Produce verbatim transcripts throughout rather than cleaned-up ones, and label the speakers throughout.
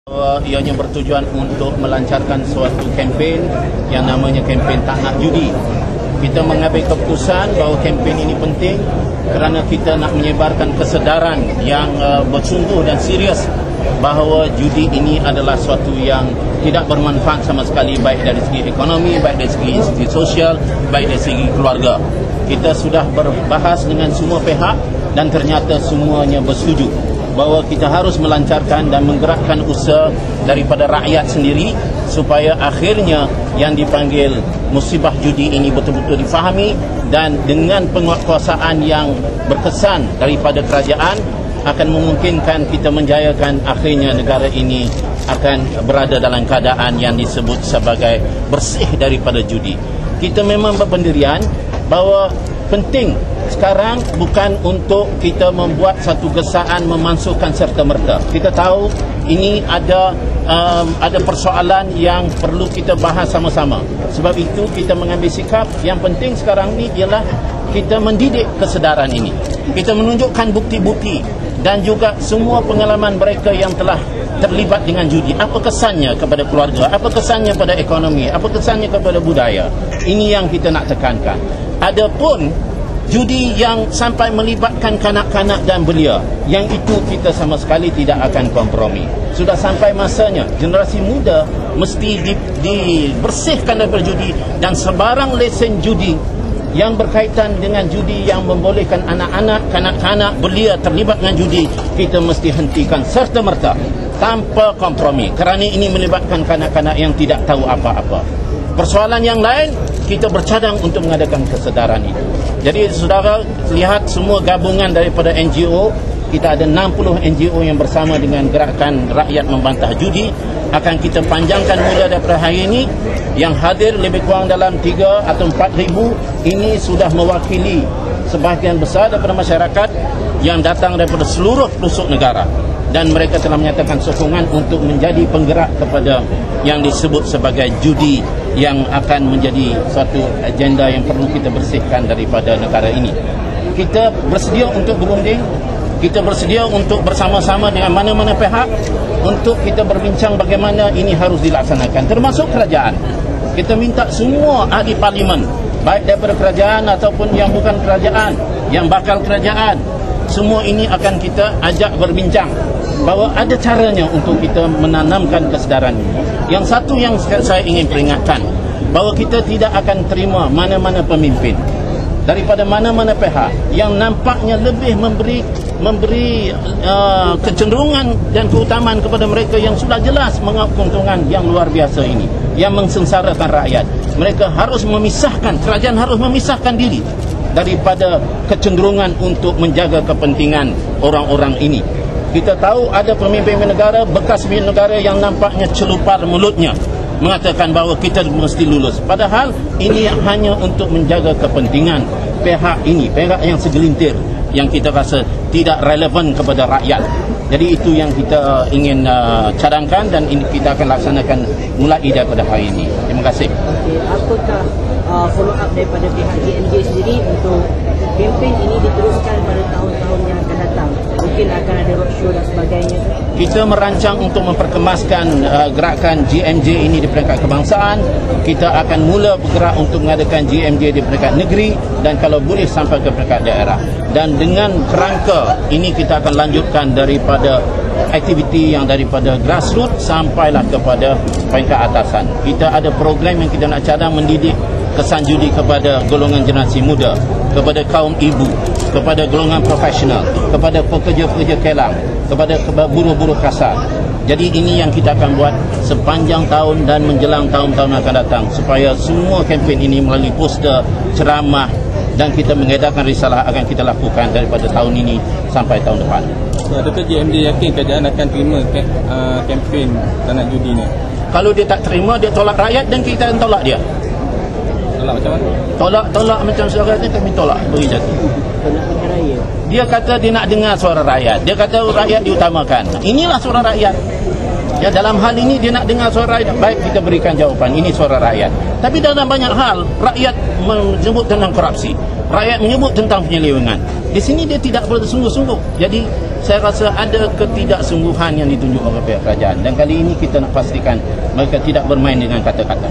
Speaker 1: Ianya bertujuan untuk melancarkan suatu kempen yang namanya kempen Tak Nak Judi. Kita mengambil keputusan bahawa kempen ini penting kerana kita nak menyebarkan kesedaran yang uh, bersungguh dan serius bahawa judi ini adalah suatu yang tidak bermanfaat sama sekali, baik dari segi ekonomi, baik dari segi institusi sosial, baik dari segi keluarga. Kita sudah berbahas dengan semua pihak dan ternyata semuanya bersetuju bahawa kita harus melancarkan dan menggerakkan usaha daripada rakyat sendiri supaya akhirnya yang dipanggil musibah judi ini betul-betul difahami, dan dengan penguatkuasaan yang berkesan daripada kerajaan akan memungkinkan kita menjayakan akhirnya negara ini akan berada dalam keadaan yang disebut sebagai bersih daripada judi. Kita memang berpendirian bahawa penting sekarang bukan untuk kita membuat satu gesaan memansuhkan serta-merta. Kita tahu ini ada um, ada persoalan yang perlu kita bahas sama-sama. Sebab itu kita mengambil sikap yang penting sekarang ni ialah kita mendidik kesedaran ini. Kita menunjukkan bukti-bukti dan juga semua pengalaman mereka yang telah terlibat dengan judi. Apa kesannya kepada keluarga, apa kesannya pada ekonomi, apa kesannya kepada budaya. Ini yang kita nak tekankan. Adapun judi yang sampai melibatkan kanak-kanak dan belia, yang itu kita sama sekali tidak akan kompromi. Sudah sampai masanya generasi muda mesti di, dibersihkan daripada judi, dan sebarang lesen judi yang berkaitan dengan judi yang membolehkan anak-anak, kanak-kanak, belia terlibat dengan judi, kita mesti hentikan serta-merta tanpa kompromi, kerana ini melibatkan kanak-kanak yang tidak tahu apa-apa. Persoalan yang lain, kita bercadang untuk mengadakan kesedaran itu. Jadi saudara lihat semua gabungan daripada N G O, kita ada enam puluh N G O yang bersama dengan Gerakan Rakyat Membantah Judi. Akan kita panjangkan mula daripada hari ini. Yang hadir lebih kurang dalam tiga atau empat ribu, ini sudah mewakili sebahagian besar daripada masyarakat yang datang daripada seluruh pelosok negara. Dan mereka telah menyatakan sokongan untuk menjadi penggerak kepada yang disebut sebagai judi yang akan menjadi suatu agenda yang perlu kita bersihkan daripada negara ini. Kita bersedia untuk berunding, kita bersedia untuk bersama-sama dengan mana-mana pihak untuk kita berbincang bagaimana ini harus dilaksanakan, termasuk kerajaan. Kita minta semua ahli parlimen, baik daripada kerajaan ataupun yang bukan kerajaan, yang bakal kerajaan, semua ini akan kita ajak berbincang bahawa ada caranya untuk kita menanamkan kesedaran ini. Yang satu yang saya ingin peringatkan, bahawa kita tidak akan terima mana-mana pemimpin daripada mana-mana pihak yang nampaknya lebih memberi memberi uh, kecenderungan dan keutamaan kepada mereka yang sudah jelas mengaut keuntungan yang luar biasa ini, yang mengsengsarakan rakyat. Mereka harus memisahkan, kerajaan harus memisahkan diri daripada kecenderungan untuk menjaga kepentingan orang-orang ini. Kita tahu ada pemimpin negara, bekas pemimpin negara yang nampaknya celupar mulutnya mengatakan bahawa kita mesti lulus. Padahal ini hanya untuk menjaga kepentingan pihak ini, pihak yang segelintir yang kita rasa tidak relevan kepada rakyat. Jadi itu yang kita ingin uh, cadangkan dan ini kita akan laksanakan mulai daripada hari ini. Terima kasih.
Speaker 2: Okay, apakah uh, follow up daripada pihak G M J sendiri untuk kempen ini diteruskan pada tahun-tahun yang akan datang? Mungkin akan ada roadshow dan sebagainya.
Speaker 1: Kita merancang untuk memperkemaskan uh, gerakan G M J ini di peringkat kebangsaan. Kita akan mula bergerak untuk mengadakan G M J di peringkat negeri dan kalau boleh sampai ke peringkat daerah. Dan dengan kerangka ini kita akan lanjutkan daripada aktiviti yang daripada grassroots sampailah kepada peringkat atasan. Kita ada program yang kita nak cadang mendidik kesan judi kepada golongan generasi muda, kepada kaum ibu, kepada golongan profesional, kepada pekerja-pekerja kelang, kepada buruh-buruh kasar. Jadi ini yang kita akan buat sepanjang tahun dan menjelang tahun-tahun akan datang, supaya semua kempen ini melalui poster, ceramah dan kita mengedarkan risalah akan kita lakukan daripada tahun ini sampai tahun depan.
Speaker 3: Adakah G M J yakin kerajaan akan terima uh, kempen Tak Nak Judi ni?
Speaker 1: Kalau dia tak terima, dia tolak rakyat dan kita akan tolak dia.
Speaker 3: Tolak macam mana?
Speaker 1: Tolak, tolak macam suara rakyat, kami tolak beri jati. Dia kata dia nak dengar suara rakyat. Dia kata rakyat diutamakan. Inilah suara rakyat. Ya, dalam hal ini dia nak dengar suara rakyat, baik kita berikan jawapan, ini suara rakyat. Tapi dalam banyak hal, rakyat menyebut tentang korupsi, rakyat menyebut tentang penyelewengan. Di sini dia tidak bersungguh-sungguh. Jadi saya rasa ada ketidaksungguhan yang ditunjuk oleh pihak kerajaan, dan kali ini kita nak pastikan mereka tidak bermain dengan kata-kata.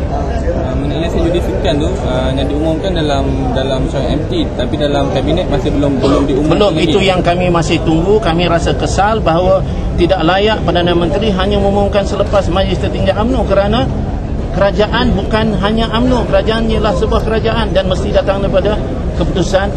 Speaker 3: Uh, mengenai hasil judi sekian tu uh, yang diumumkan dalam dalam soal M T, tapi dalam kabinet masih belum belum diumumkan.
Speaker 1: Belum,
Speaker 3: lagi.
Speaker 1: itu yang kami masih tunggu. Kami rasa kesal bahawa tidak layak Perdana Menteri hanya mengumumkan selepas Majlis Tertinggi U M N O, kerana kerajaan bukan hanya U M N O, kerajaan ialah sebuah kerajaan dan mesti datang daripada keputusan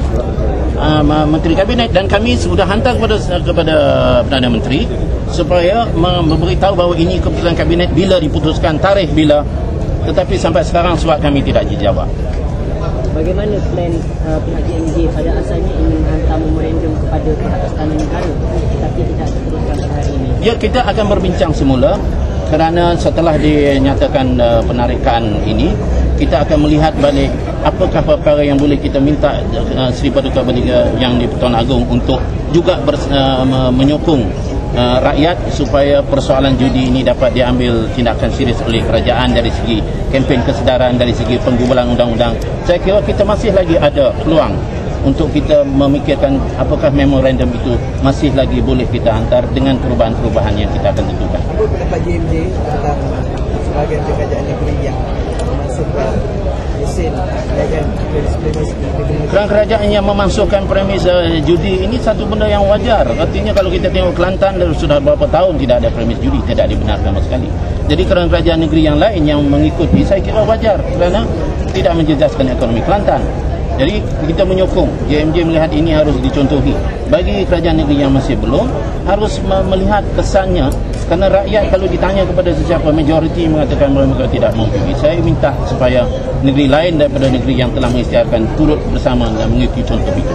Speaker 1: uh, Menteri Kabinet, dan kami sudah hantar kepada kepada Perdana Menteri supaya memberitahu bahawa ini keputusan Kabinet bila diputuskan, tarikh bila. Tetapi sampai sekarang surat kami tidak dijawab.
Speaker 2: Bagaimana plan uh, pihak J M J pada asalnya ingin hantar memorandum kepada pihak Istana Negara, tapi tidak teruskan hari ini?
Speaker 1: Ya, kita akan berbincang semula, kerana setelah dinyatakan uh, penarikan ini, kita akan melihat balik apakah perkara yang boleh kita minta uh, Seri Paduka Bertiga yang di Pertuan Agong untuk juga ber, uh, menyokong uh, rakyat supaya persoalan judi ini dapat diambil tindakan serius oleh kerajaan dari segi kempen kesedaran, dari segi penggubalan undang-undang. Saya kira kita masih lagi ada peluang untuk kita memikirkan apakah memorandum itu masih lagi boleh kita hantar dengan perubahan-perubahan yang kita akan tentukan.
Speaker 4: Apa pendapat J M J tentang sebahagian kerajaan negeri yang memasukkan mesin dagang premis
Speaker 1: kerana kerajaan yang memasukkan premis uh, judi ini satu benda yang wajar. Artinya kalau kita tengok Kelantan sudah beberapa tahun tidak ada premis judi, tidak dibenarkan sama sekali. Jadi kerana kerajaan negeri yang lain yang mengikuti, saya kira wajar kerana tidak menjejaskan ekonomi Kelantan. Jadi kita menyokong J M J melihat ini harus dicontohi. Bagi kerajaan negeri yang masih belum, harus melihat kesannya, kerana rakyat kalau ditanya kepada sesiapa, majoriti mengatakan bahawa mereka tidak mampu. Saya minta supaya negeri lain daripada negeri yang telah mengisytiharkan turut bersama dan mengikuti contoh itu.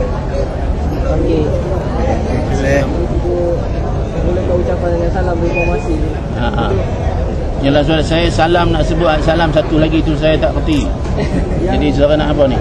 Speaker 2: Okey. Bolehkah ucapan dengan salam reformasi?
Speaker 1: Ha ah. Yalah, saudara saya salam nak sebut salam satu lagi tu saya tak kerti. Jadi saudara nak apa ni?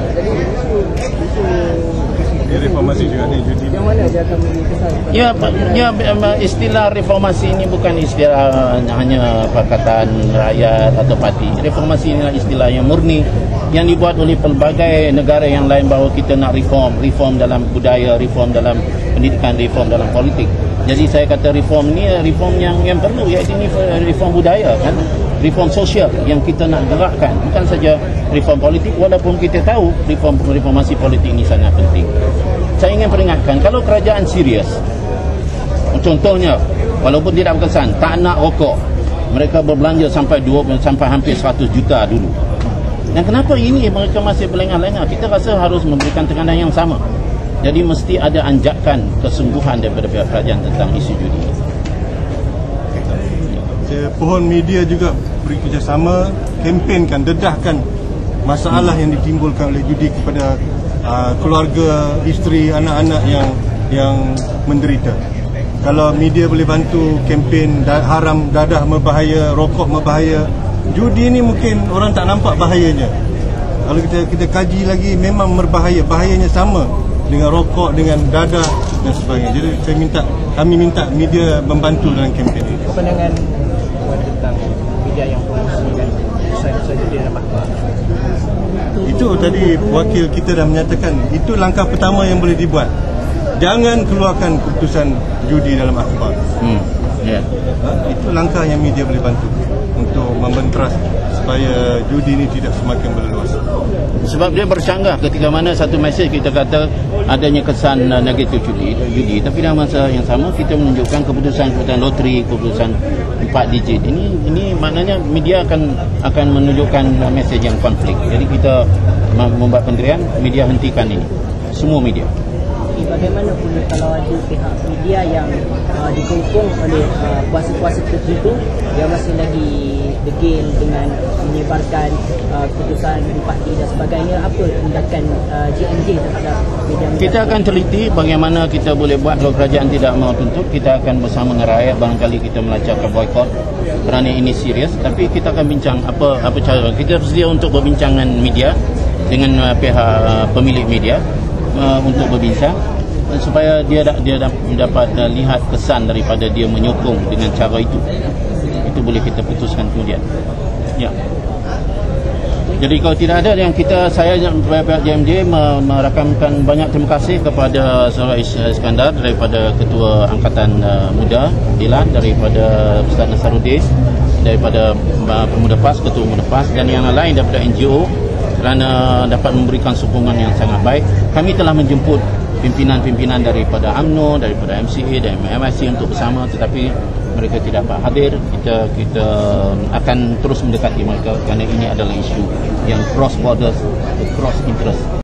Speaker 3: Reformasi juga ni judi.
Speaker 2: Yang mana dia akan beri kesan?
Speaker 1: Ya, ya, istilah reformasi ini bukan istilah hanya Pakatan Rakyat atau parti. Reformasi ini adalah istilah yang murni yang dibuat oleh pelbagai negara yang lain bahawa kita nak reform, reform dalam budaya, reform dalam pendidikan, reform dalam politik. Jadi saya kata reform ni reform yang yang perlu, iaitu ini reform budaya kan, reform sosial yang kita nak gerakkan, bukan saja reform politik, walaupun kita tahu reform reformasi politik ini sangat penting. Saya ingin peringatkan, kalau kerajaan serius, contohnya walaupun tidak berkesan, tak nak rokok, mereka berbelanja sampai dua sampai hampir seratus juta dulu. Dan kenapa ini mereka masih berlengah-lengah? Kita rasa harus memberikan tekanan yang sama. Jadi mesti ada anjakan kesungguhan daripada pihak kerajaan tentang isu judi.
Speaker 5: Saya pohon media juga bekerjasama, kempenkan, dedahkan masalah yang ditimbulkan oleh judi kepada uh, keluarga, isteri, anak-anak yang yang menderita. Kalau media boleh bantu kempen da- haram dadah berbahaya, rokok berbahaya, judi ni mungkin orang tak nampak bahayanya. Kalau kita kita kaji lagi, memang berbahaya, bahayanya sama dengan rokok, dengan dadah dan sebagainya. Jadi saya minta, kami minta media membantu dalam kempen ini.
Speaker 4: Pandangan tentang media yang promosikan usaha-usaha judi dalam akhbar.
Speaker 5: Itu tadi wakil kita dah menyatakan, itu langkah pertama yang boleh dibuat. Jangan keluarkan keputusan judi dalam akhbar.
Speaker 1: Hmm. Ya.
Speaker 5: Ha? Itu langkah yang media boleh bantu untuk membenteras supaya judi ini tidak semakin berleluas.
Speaker 1: Sebab dia bercanggah ketika mana satu mesej kita kata adanya kesan uh, negatif judi, judi, tapi dalam masa yang sama kita menunjukkan keputusan-keputusan loteri, keputusan empat digit. Ini ini maknanya media akan akan menunjukkan uh, mesej yang konflik. Jadi kita membuat pendirian, media hentikan ini. Semua media.
Speaker 2: Bagaimana pula kalau ada pihak media yang uh, dikongkong oleh uh, kuasa-kuasa tertentu yang masih lagi degil dengan menyebarkan uh, keputusan empat D dan sebagainya, apa tindakan uh, J M J terhadap media-media?
Speaker 1: Kita akan teliti bagaimana kita boleh buat. Kalau kerajaan tidak mau tuntut, kita akan bersama dengan rakyat, barangkali kita melancarkan boikot kerana ini serius. Tapi kita akan bincang apa apa cara. Kita bersedia untuk berbincang dengan media, dengan uh, pihak uh, pemilik media uh, untuk berbincang. supaya dia dia dapat lihat kesan daripada dia menyokong dengan cara itu. Itu boleh kita putuskan kemudian. Ya. Jadi kalau tidak ada yang kita, saya pihak J M J merakamkan banyak terima kasih kepada Saudara Iskandar daripada Ketua Angkatan uh, Muda Dilan, daripada Ustaz Nasaruddin, daripada uh, Pemuda PAS, Ketua Pemuda PAS, dan yang lain daripada N G O kerana dapat memberikan sokongan yang sangat baik. Kami telah menjemput pimpinan-pimpinan daripada U M N O, daripada M C A dan M I C untuk bersama, tetapi mereka tidak dapat hadir. Kita kita akan terus mendekati mereka kerana ini adalah isu yang cross borders, cross interest.